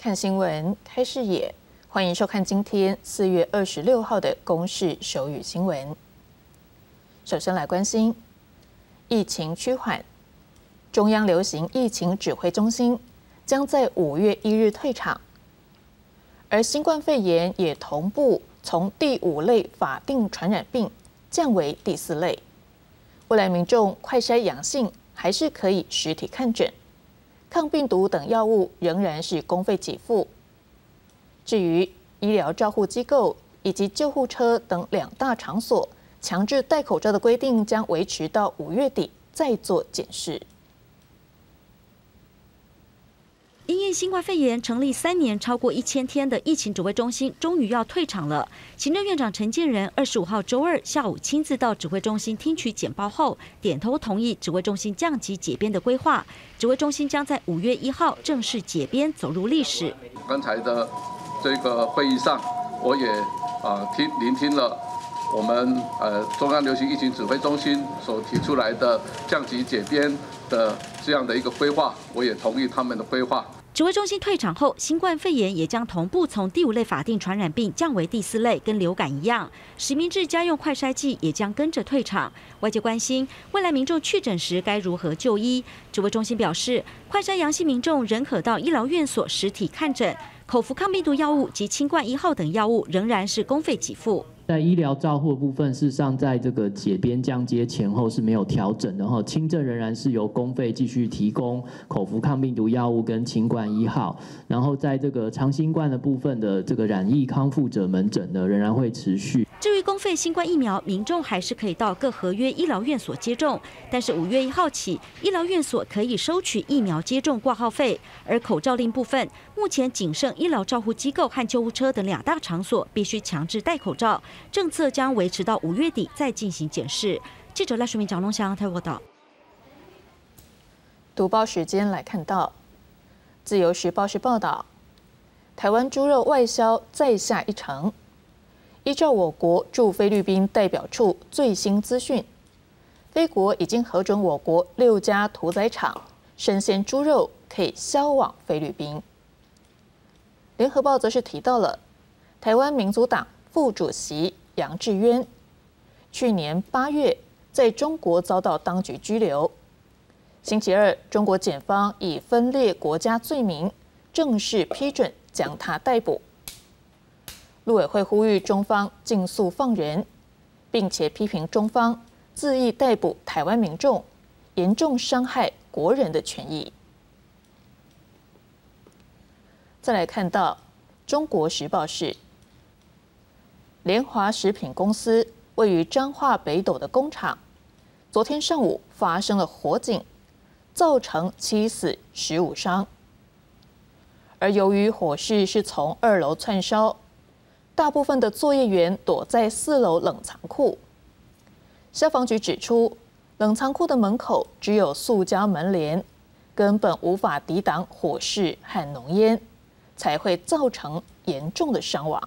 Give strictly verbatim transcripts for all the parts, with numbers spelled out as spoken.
看新闻，开视野，欢迎收看今天四月二十六号的公视手语新闻。首先来关心疫情趋缓，中央流行疫情指挥中心将在五月一日退场，而新冠肺炎也同步从第五类法定传染病降为第四类。未来民众快筛阳性还是可以实体看诊，抗病毒等药物仍然是公费给付。至于医疗照护机构以及救护车等两大场所，强制戴口罩的规定将维持到五月底再做检视。 因应新冠肺炎成立三年超过一千天的疫情指挥中心终于要退场了。行政院长陈建仁二十五号周二下午亲自到指挥中心听取简报后，点头同意指挥中心降级解编的规划。指挥中心将在五月一号正式解编，走入历史。 刚才的这个会议上，我也啊听聆听了我们呃中央流行疫情指挥中心所提出来的降级解编的这样的一个规划，我也同意他们的规划。 指挥中心退场后，新冠肺炎也将同步从第五类法定传染病降为第四类，跟流感一样。实名制家用快筛剂也将跟着退场。外界关心未来民众确诊时该如何就医。指挥中心表示，快筛阳性民众仍可到医疗院所实体看诊，口服抗病毒药物及清冠一号等药物仍然是公费给付。 在医疗照护的部分，事实上在这个解编降阶前后是没有调整的哈，轻症仍然是由公费继续提供口服抗病毒药物跟清冠一号，然后在这个长新冠的部分的这个染疫康复者门诊呢，仍然会持续。 至于公费新冠疫苗，民众还是可以到各合约医疗院所接种，但是五月一号起，医疗院所可以收取疫苗接种挂号费。而口罩令部分，目前仅剩医疗照护机构和救护车等两大场所必须强制戴口罩。政策将维持到五月底再进行检视。记者赖淑明、蒋龙祥台报道。 读报时间来看到，自由时报是报道，台湾猪肉外销再下一城。依照我国驻菲律宾代表处最新资讯，菲国已经核准我国六家屠宰场生鲜猪肉可以销往菲律宾。联合报则是提到了台湾民族党副主席杨志渊，去年八月在中国遭到当局拘留。星期二，中国检方以分裂国家罪名正式批准将他逮捕。陆委会呼吁中方尽速放人，并且批评中方恣意逮捕台湾民众，严重伤害国人的权益。再来看到《中国时报》是。联华食品公司位于彰化北斗的工厂，昨天上午发生了火警，造成七死十五伤。而由于火势是从二楼窜烧，大部分的作业员躲在四楼冷藏库。消防局指出，冷藏库的门口只有塑胶门帘，根本无法抵挡火势和浓烟，才会造成严重的伤亡。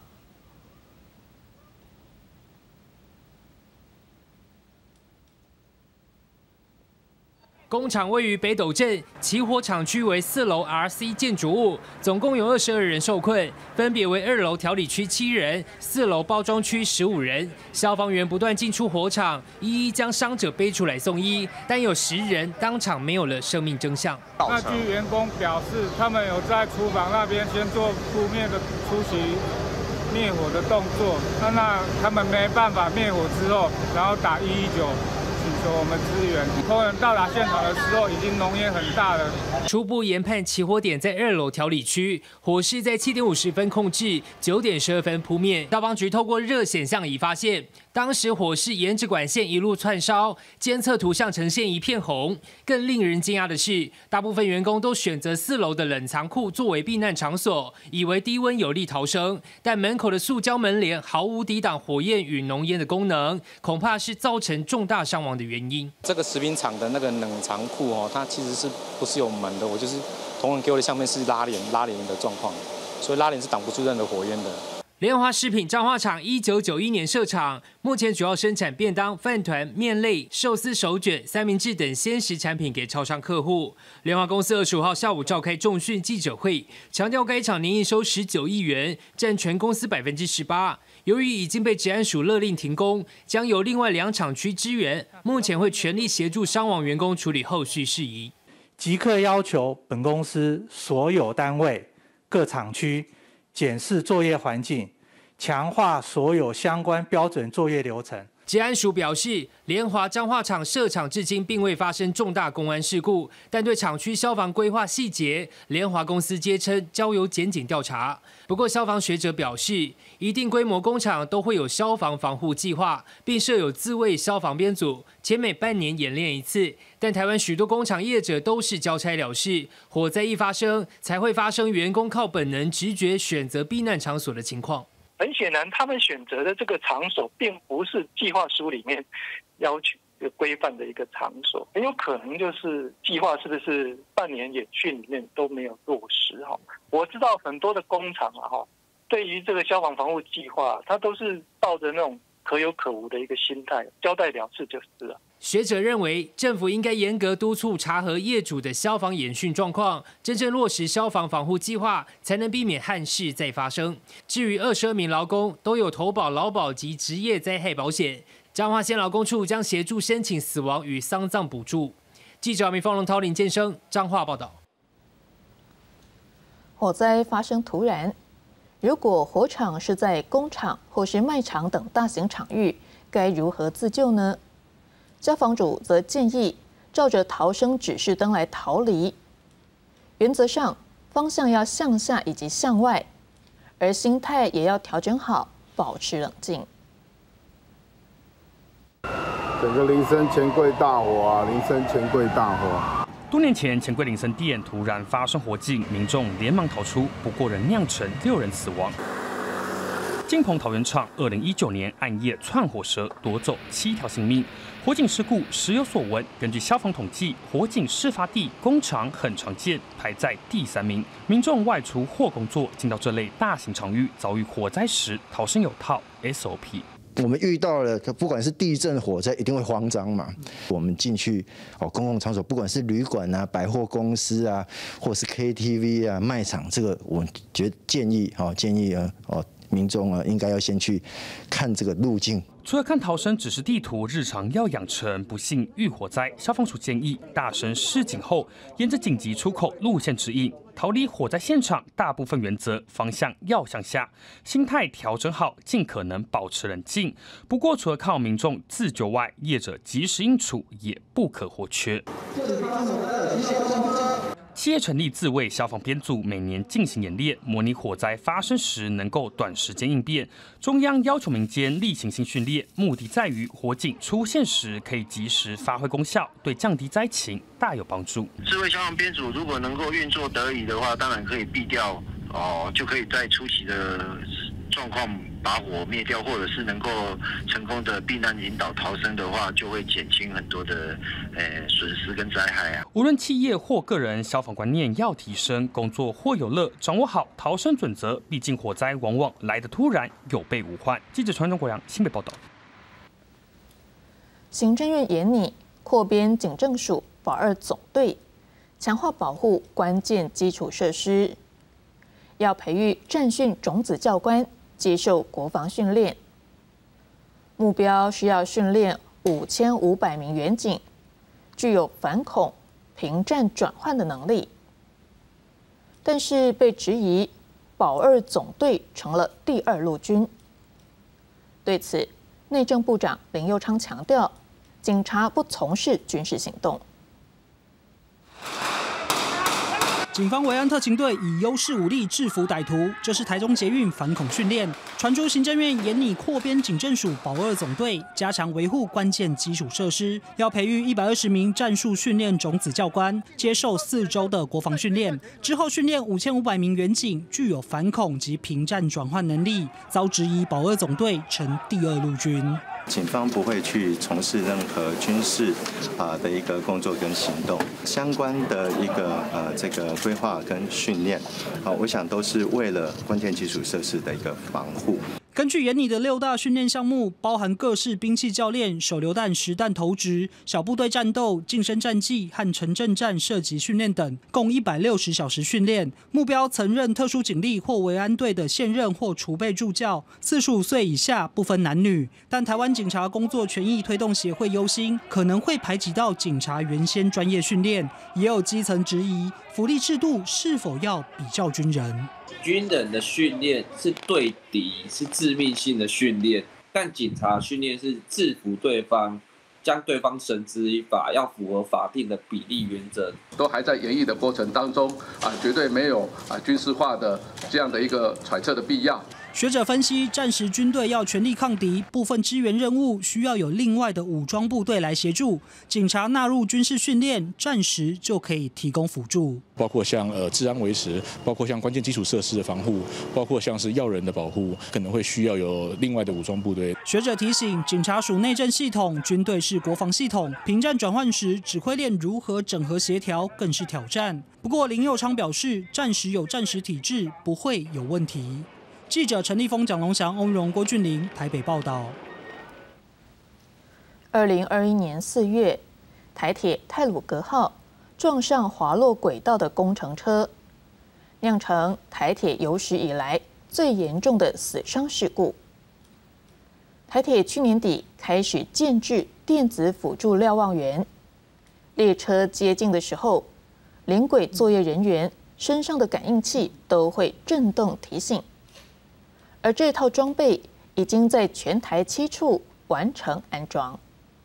工厂位于北斗镇，起火厂区为四楼 R C 建筑物，总共有二十二人受困，分别为二楼调理区七人，四楼包装区十五人。消防员不断进出火场，一一将伤者背出来送医，但有十人当场没有了生命征象。 那据员工表示，他们有在厨房那边先做扑灭的初期灭火的动作，那那他们没办法灭火之后，然后打一一九。请求我们支援。工人到达现场的时候，已经浓烟很大了。 初步研判起火点在二楼调理区，火势在七点五十分控制，九点十二分扑灭。消防局透过热显像仪发现，当时火势沿着管线一路窜烧，监测图像呈现一片红。更令人惊讶的是，大部分员工都选择四楼的冷藏库作为避难场所，以为低温有利逃生，但门口的塑胶门帘毫无抵挡火焰与浓烟的功能，恐怕是造成重大伤亡的原因。 这个食品厂的那个冷藏库哦，它其实是不是有门的？我就是同仁给我的相片是拉帘拉帘的状况，所以拉帘是挡不住任何火焰的。 联华食品彰化厂一九九一年设厂，目前主要生产便当、饭团、面类、寿司手卷、三明治等鲜食产品给超商客户。联华公司二十五号下午召开重讯记者会，强调该厂年营收十九亿元，占全公司百分之十八。由于已经被职安署勒令停工，将由另外两厂区支援，目前会全力协助伤亡员工处理后续事宜。 即刻要求本公司所有单位、各厂区检视作业环境，强化所有相关标准作业流程。 职安署表示，联华彰化厂设厂至今并未发生重大公安事故，但对厂区消防规划细节，联华公司皆称交由检警调查。不过，消防学者表示，一定规模工厂都会有消防防护计划，并设有自卫消防编组，且每半年演练一次。但台湾许多工厂业者都是交差了事，火灾一发生，才会发生员工靠本能直觉选择避难场所的情况。 很显然，他们选择的这个场所并不是计划书里面要求规范的一个场所，很有可能就是计划是不是半年演训里面都没有落实哈。我知道很多的工厂啊哈，对于这个消防防护计划，它都是抱着那种可有可无的一个心态，交代了事就是了。 学者认为，政府应该严格督促查核业主的消防演训状况，真正落实消防防护计划，才能避免憾事再发生。至于二十二名劳工都有投保劳保及职业灾害保险，彰化县劳工处将协助申请死亡与丧葬补助。记者民凤龙涛林建生彰化报道。 火灾发生突然，如果火场是在工厂或是卖场等大型场域，该如何自救呢？消防署则建议照着逃生指示灯来逃离，原则上方向要向下以及向外，而心态也要调整好，保持冷静。 整个林森钱柜大火啊！林森钱柜大火。 多年前，钱柜林森店突然发生火警，民众连忙逃出，不过仍酿成六人死亡。金鹏桃园厂二零一九年暗夜窜火蛇夺走七条性命，火警事故时有所闻。根据消防统计，火警事发地工厂很常见，排在第三名。民众外出或工作，进到这类大型场域，遭遇火灾时，逃生有套 S O P。 我们遇到了，不管是地震、火灾，一定会慌张嘛。我们进去哦，公共场所，不管是旅馆啊、百货公司啊，或是 K T V 啊、卖场，这个我觉得建议哦，建议啊哦。民众啊，应该要先去看这个路径。 除了看逃生指示地图，日常要养成不幸遇火灾。消防署建议，大声示警后，沿着紧急出口路线指引，逃离火灾现场。大部分原则方向要向下，心态调整好，尽可能保持冷静。不过，除了靠民众自救外，业者及时应处也不可或缺。企业成立自卫消防编组，每年进行演练，模拟火灾发生时能够短时间应变。中央要求民间例行性训练，目的在于火警出现时可以及时发挥功效，对降低灾情大有帮助。 自卫消防编组如果能够运作得宜的话，当然可以避掉哦，就可以在初期的状况把火灭掉，或者是能够成功的避难引导逃生的话，就会减轻很多的呃损失跟灾害啊。 无论企业或个人，消防观念要提升，工作或有乐，掌握好逃生准则。毕竟火灾往往来得突然，有备无患。记者传中国阳新北报道。 行政院研拟扩编警政署保二总队，强化保护关键基础设施，要培育战训种子教官。接受国防训练，目标是要训练五千五百名员警，具有反恐、平战转换的能力。但是被质疑，保二总队成了第二陆军。对此，内政部长林右昌强调，警察不从事军事行动。 警方维安特勤队以优势武力制服歹徒，这是台中捷运反恐训练。传出行政院研拟扩编警政署保二总队，加强维护关键基础设施，要培育一百二十名战术训练种子教官，接受四周的国防训练，之后训练五千五百名员警，具有反恐及平战转换能力。遭质疑保二总队成第二陆军。 警方不会去从事任何军事啊的一个工作跟行动，相关的一个呃这个规划跟训练，啊，我想都是为了关键基础设施的一个防护。 根据研拟的六大训练项目，包含各式兵器教练、手榴弹实弹投掷、小部队战斗、近身战技和城镇战射击训练等，共一百六十小时训练。目标曾任特殊警力或维安队的现任或储备助教，四十五岁以下，不分男女。但台湾警察工作权益推动协会忧心，可能会排挤到警察原先专业训练，也有基层质疑福利制度是否要比照军人。 军人的训练是对敌，是致命性的训练，但警察训练是制服对方，将对方绳之以法，要符合法定的比例原则。 都还在研议的过程当中啊，绝对没有啊军事化的这样的一个揣测的必要。 学者分析，战时军队要全力抗敌，部分支援任务需要有另外的武装部队来协助。警察纳入军事训练，战时就可以提供辅助， 包括像呃治安维持，包括像关键基础设施的防护，包括像是要人的保护，可能会需要有另外的武装部队。 学者提醒，警察属内政系统，军队是国防系统，平战转换时指挥链如何整合协调更是挑战。不过林佑昌表示，战时有战时体制，不会有问题。记者陈立峰、蒋龙祥、欧荣、郭俊霖台北报道。 二零二一年四月，台铁太鲁阁号撞上滑落轨道的工程车，酿成台铁有史以来最严重的死伤事故。台铁去年底开始建置电子辅助瞭望员，列车接近的时候，临轨作业人员身上的感应器都会震动提醒。而这套装备已经在全台七处完成安装。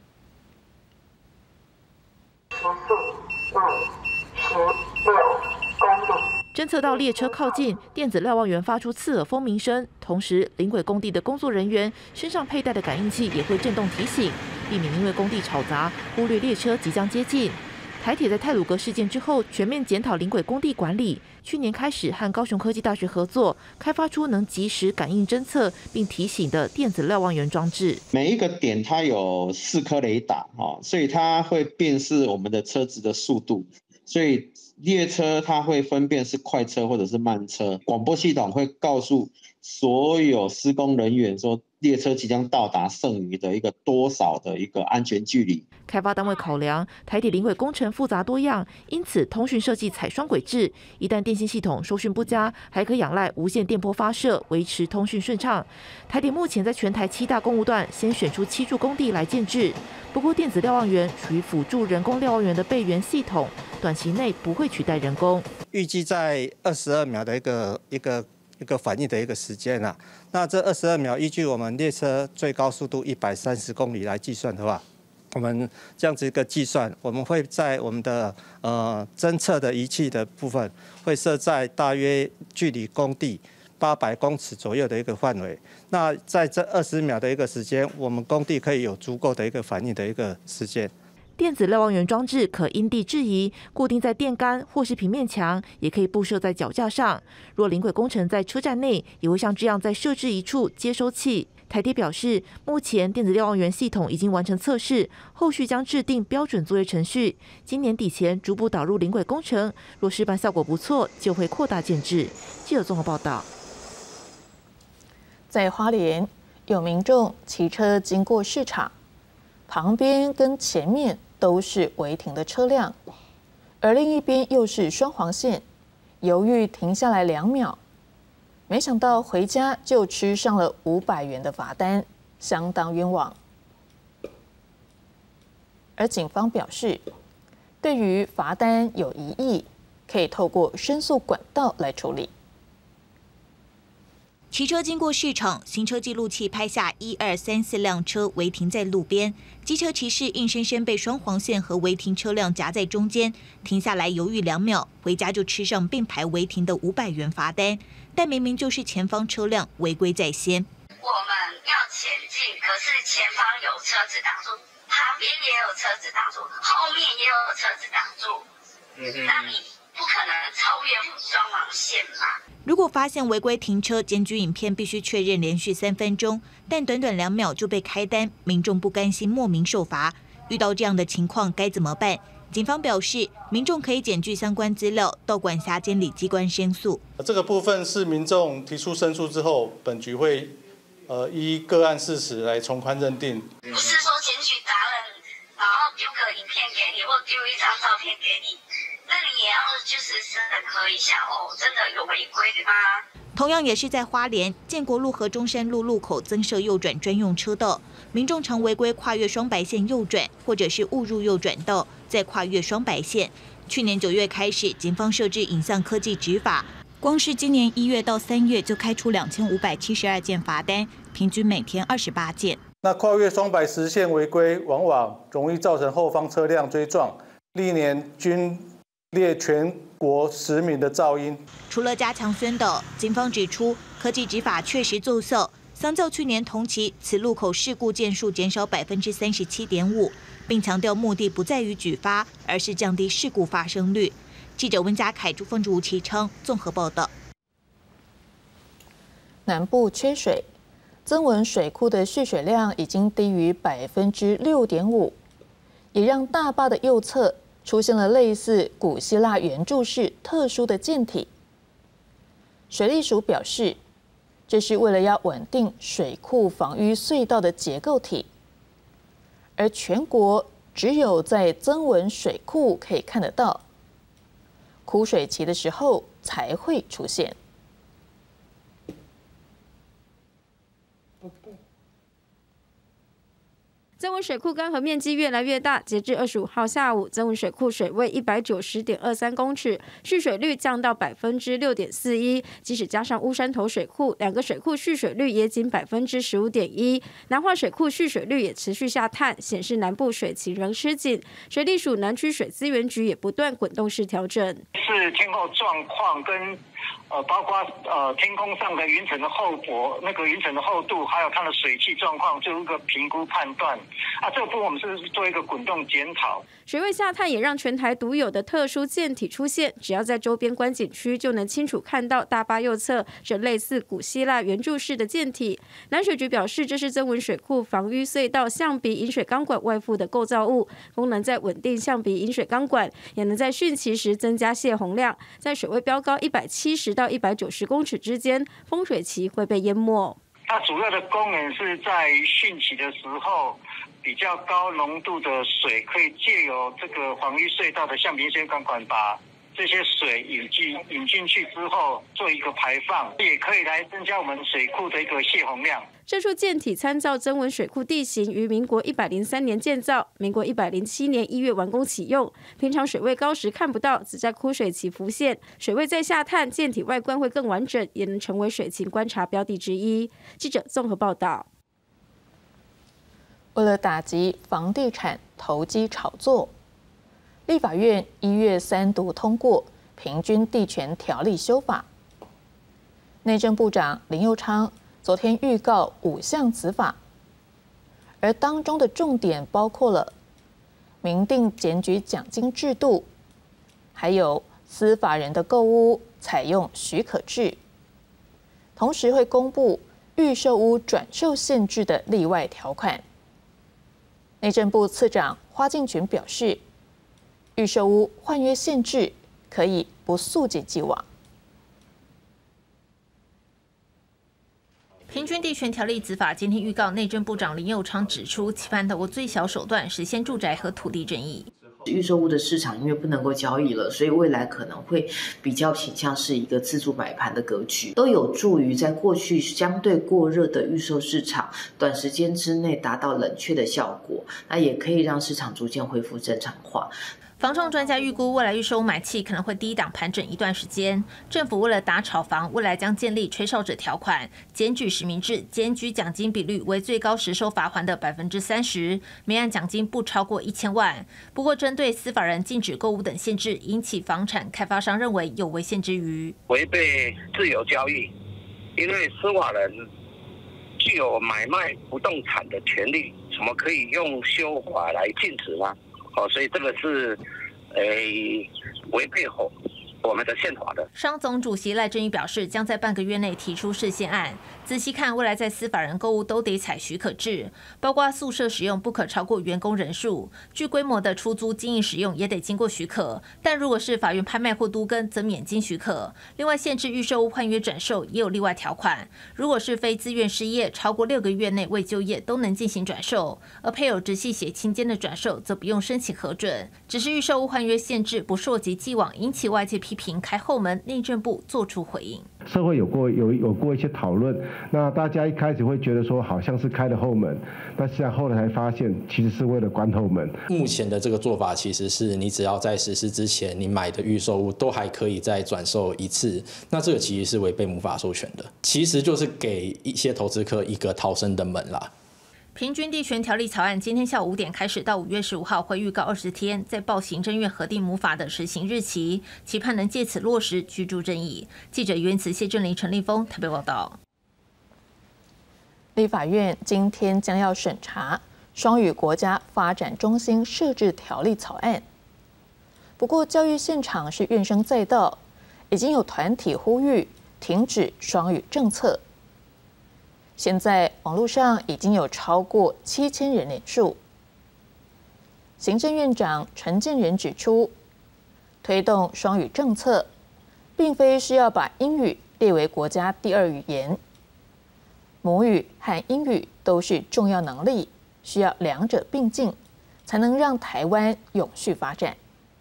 侦测到列车靠近，电子瞭望员发出刺耳蜂鸣声，同时临轨工地的工作人员身上佩戴的感应器也会震动提醒，避免因为工地吵杂忽略列车即将接近。台铁在太鲁阁事件之后全面检讨临轨工地管理，去年开始和高雄科技大学合作，开发出能及时感应侦测并提醒的电子瞭望员装置。 每一个点它有四颗雷达，所以它会辨识我们的车子的速度，所以列车它会分辨是快车或者是慢车。广播系统会告诉所有施工人员说，列车即将到达剩余的一个多少的一个安全距离。 开发单位考量台铁临轨工程复杂多样，因此通讯设计采双轨制，一旦电信系统收讯不佳，还可仰赖无线电波发射维持通讯顺畅。台铁目前在全台七大公务段先选出七处工地来建制，不过电子瞭望员属于辅助人工瞭望员的备援系统，短期内不会取代人工。 预计在二十二秒的一个一个。一个反应的一个时间啊，那这二十二秒依据我们列车最高速度一百三十公里来计算的话，我们这样子一个计算，我们会在我们的呃侦测的仪器的部分会设在大约距离工地八百公尺左右的一个范围。那在这二十秒的一个时间，我们工地可以有足够的一个反应的一个时间。 电子瞭望员装置可因地制宜，固定在电杆或是平面墙，也可以布设在脚架上。若临轨工程在车站内，也会像这样再设置一处接收器。台铁表示，目前电子瞭望员系统已经完成测试，后续将制定标准作业程序，今年底前逐步导入临轨工程。若示范效果不错，就会扩大建制。记者综合报道。 在花莲，有民众骑车经过市场，旁边跟前面都是违停的车辆，而另一边又是双黄线，犹豫停下来两秒，没想到回家就吃上了五百元的罚单，相当冤枉。而警方表示，对于罚单有疑义，可以透过申诉管道来处理。 骑车经过市场，行车记录器拍下一二三四辆车违停在路边，机车骑士硬生生被双黄线和违停车辆夹在中间，停下来犹豫两秒，回家就吃上并排违停的五百元罚单。但明明就是前方车辆违规在先。 我们要前进，可是前方有车子挡住，旁边也有车子挡住，后面也有车子挡住，嗯、那你不可能超越双黄线嘛？ 如果发现违规停车，检举影片必须确认连续三分钟，但短短两秒就被开单，民众不甘心莫名受罚。遇到这样的情况该怎么办？ 警方表示，民众可以检具相关资料到管辖监理机关申诉。 这个部分是民众提出申诉之后，本局会呃依个案事实来从宽认定。 不是说检举达人，然后丢个影片给你，或丢一张照片给你，那你也要就是审核一下哦，真的有违规的吗？ 同样也是在花莲建国路和中山路路口增设右转专用车道，民众常违规跨越双白线右转，或者是误入右转道，再跨越双白线。去年九月开始，警方设置影像科技执法，光是今年一月到三月就开出两千五百七十二件罚单，平均每天二十八件。 那跨越双白实线违规，往往容易造成后方车辆追撞，历年均列全国十名的噪音。 除了加强宣导，警方指出科技执法确实奏效，相较去年同期，此路口事故件数减少百分之三十七点五，并强调目的不在于举发，而是降低事故发生率。记者温家凯、朱凤竹、吴其昌综合报道。 南部缺水，曾文水库的蓄水量已经低于百分之六点五，也让大坝的右侧出现了类似古希腊圆柱式特殊的舰体。水利署表示，这是为了要稳定水库防淤隧道的结构体，而全国只有在曾文水库可以看得到，枯水期的时候才会出现。 曾文水库干涸面积越来越大，截至二十五号下午，曾文水库水位一百九十点二三公尺，蓄水率降到百分之六点四一。即使加上乌山头水库，两个水库蓄水率也仅百分之十五点一。南化水库蓄水率也持续下探，显示南部水情仍吃紧。水利署南区水资源局也不断滚动式调整， 是天候状况跟。呃，包括呃天空上的云层的厚薄，那个云层的厚度，还有它的水汽状况，做一个评估判断。啊，这个部分我们是做一个滚动检讨。 水位下探也让全台独有的特殊舰体出现，只要在周边观景区就能清楚看到大坝右侧这类似古希腊圆柱式的舰体。南水局表示，这是曾文水库防淤隧道象鼻引水钢管外附的构造物，功能在稳定象鼻引水钢管，也能在汛期时增加泄洪量，在水位飙高一百七十到一百九十公尺之间，丰水期会被淹没。 它主要的功能是在汛期的时候，比较高浓度的水可以借由这个防淤隧道的象鼻引水钢管，把这些水引进引进去之后做一个排放，也可以来增加我们水库的一个泄洪量。 这处舰体参照曾文水库地形，于民国一百零三年建造，民国一百零七年一月完工启用。平常水位高时看不到，只在枯水期浮现。水位在下探，舰体外观会更完整，也能成为水情观察标的之一。记者综合报道。 为了打击房地产投机炒作，立法院一月三读通过《平均地权条例》修法。内政部长林右昌昨天预告五项子法，而当中的重点包括了明定检举奖金制度，还有司法人的购屋采用许可制，同时会公布预售屋转售限制的例外条款。内政部次长花敬群表示，预售屋换约限制可以不溯及既往。 平均地权条例子法今天预告，内政部长林右昌指出，期盼透过最小手段实现住宅和土地正义。 预售屋的市场因为不能够交易了，所以未来可能会比较倾向是一个自助买盘的格局，都有助于在过去相对过热的预售市场短时间之内达到冷却的效果，那也可以让市场逐渐恢复正常化。 房仲专家预估，未来预售屋买气可能会低档盘整一段时间。政府为了打炒房，未来将建立吹哨者条款，检举实名制，检举奖金比率为最高实收罚款的百分之三十，每案奖金不超过一千万。不过，针对司法人禁止购物等限制，引起房产开发商认为有违宪之余， 违背自由交易，因为司法人具有买卖不动产的权利，怎么可以用修法来禁止吗？哦，所以这个是，诶，违背后我们的宪法的。 商总主席赖正钰表示，将在半个月内提出释宪案。仔细看，未来在司法人购物都得采许可制，包括宿舍使用不可超过员工人数，具规模的出租经营使用也得经过许可。但如果是法院拍卖或都更，则免经许可。另外，限制预售屋换约转售也有例外条款，如果是非自愿失业，超过六个月内未就业，都能进行转售。而配偶直系血亲间的转售，则不用申请核准。只是预售屋换约限制不溯及既往，引起外界批评开后门。内政部作出回应。 社会有过有有过一些讨论，那大家一开始会觉得说好像是开了后门，但是后来才发现其实是为了关后门。 目前的这个做法其实是你只要在实施之前，你买的预售屋都还可以再转售一次，那这个其实是违背母法授权的，其实就是给一些投资客一个逃生的门啦。 平均地权条例草案今天下午五点开始到五月十五号会预告二十天，再报行政院核定母法的实行日期，期盼能借此落实居住正义。记者袁慈、谢振林、陈立峰台北报道。 立法院今天将要审查双语国家发展中心设置条例草案，不过教育现场是怨声载道，已经有团体呼吁停止双语政策。现在网络上已经有超过七千人联署。行政院长陈建仁指出，推动双语政策，并非是要把英语列为国家第二语言，母语和英语都是重要能力，需要两者并进，才能让台湾永续发展。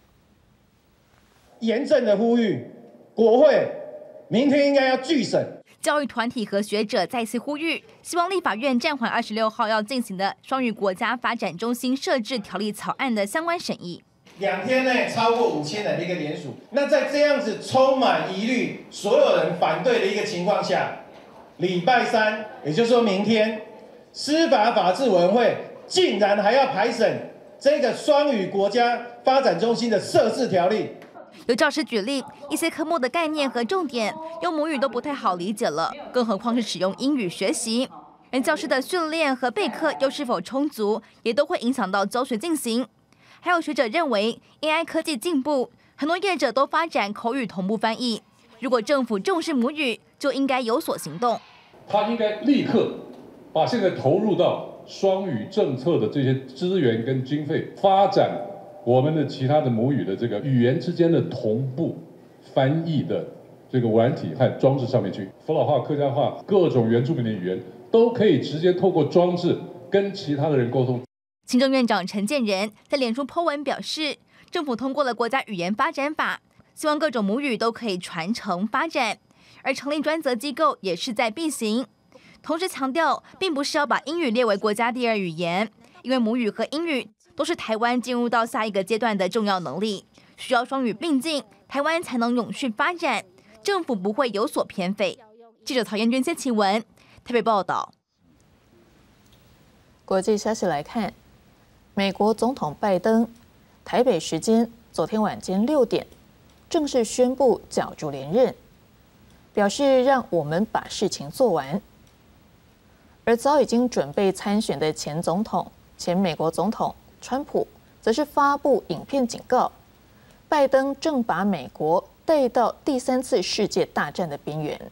严正的呼吁，国会明天应该要拒审。 教育团体和学者再次呼吁，希望立法院暂缓二十六号要进行的双语国家发展中心设置条例草案的相关审议。 两天内超过五千人的一个联署，那在这样子充满疑虑、所有人反对的一个情况下，礼拜三，也就是说明天，司法法制委员会竟然还要排审这个双语国家发展中心的设置条例。 有教师举例，一些科目的概念和重点用母语都不太好理解了，更何况是使用英语学习。而教师的训练和备课又是否充足，也都会影响到教学进行。还有学者认为 ，A I 科技进步，很多业者都发展口语同步翻译。如果政府重视母语，就应该有所行动。 他应该立刻把现在投入到双语政策的这些资源跟经费发展。我们的其他的母语的这个语言之间的同步翻译的这个软体和装置上面去，福佬话、客家话、各种原住民的语言都可以直接透过装置跟其他的人沟通。 行政院长陈建仁在脸书 po 文表示，政府通过了国家语言发展法，希望各种母语都可以传承发展，而成立专责机构也势在必行。同时强调，并不是要把英语列为国家第二语言，因为母语和英语都是台湾进入到下一个阶段的重要能力，需要双语并进，台湾才能永续发展，政府不会有所偏废。记者曹彦娟、谢奇文台北报道。 国际消息来看，美国总统拜登台北时间昨天晚间六点正式宣布角逐连任，表示让我们把事情做完。而早已经准备参选的前总统、前美国总统川普则是发布影片警告，拜登正把美国带到第三次世界大战的边缘。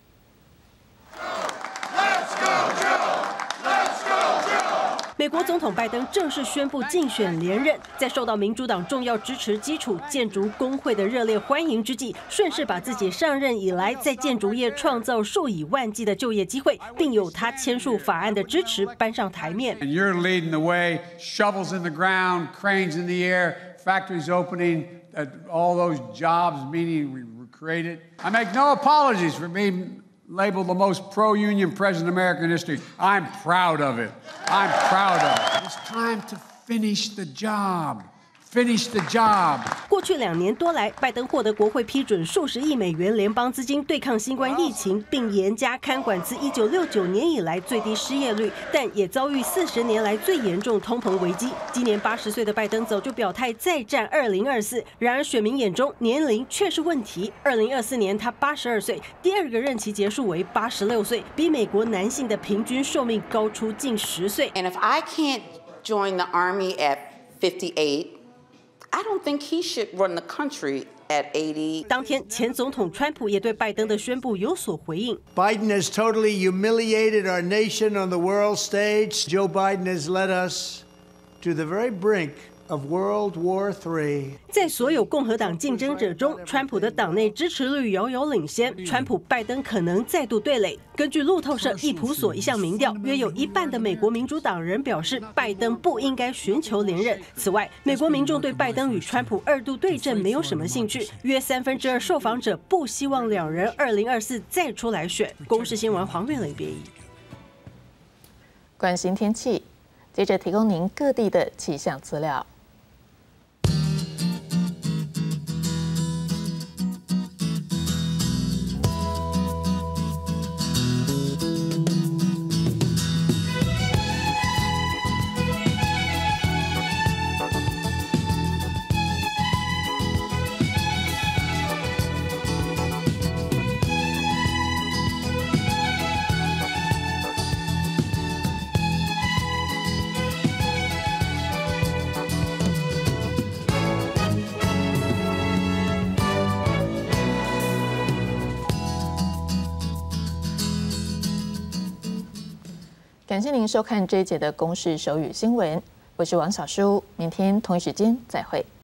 美国总统拜登正式宣布竞选连任，在受到民主党重要支持基础建筑工会的热烈欢迎之际，顺势把自己上任以来在建筑业创造数以万计的就业机会，并有他签署法案的支持搬上台面。 And you're leading the way, shovels in the ground, cranes in the air, factories opening, all those jobs meaning we created. I make no apologies for being labeled the most pro-union president in American history. I'm proud of it. I'm proud of it. It's time to finish the job. Finish the job. 过去两年多来，拜登获得国会批准数十亿美元联邦资金对抗新冠疫情，并严加看管自一九六九年以来最低失业率，但也遭遇四十年来最严重通膨危机。今年八十岁的拜登早就表态再战二零二四，然而选民眼中年龄却是问题。二零二四年他八十二岁，第二个任期结束为八十六岁，比美国男性的平均寿命高出近十岁。 And if I can't join the army at fifty-eight, I don't think he should run the country at eighty. 当天，前总统川普也对拜登的宣布有所回应。 Biden has totally humiliated our nation on the world stage. Joe Biden has led us to the very brink of World War Three. 在所有共和党竞争者中，川普的党内支持率遥遥领先，川普拜登可能再度对垒。根据路透社易普所一项民调，约有一半的美国民主党人表示拜登不应该寻求连任。此外，美国民众对拜登与川普二度对阵没有什么兴趣，约三分之二受访者不希望两人二零二四再出来选。公视新闻黄月磊编译。 关心天气，接着提供您各地的气象资料。感谢您收看这一节的公视手语新闻，我是王小舒，明天同一时间再会。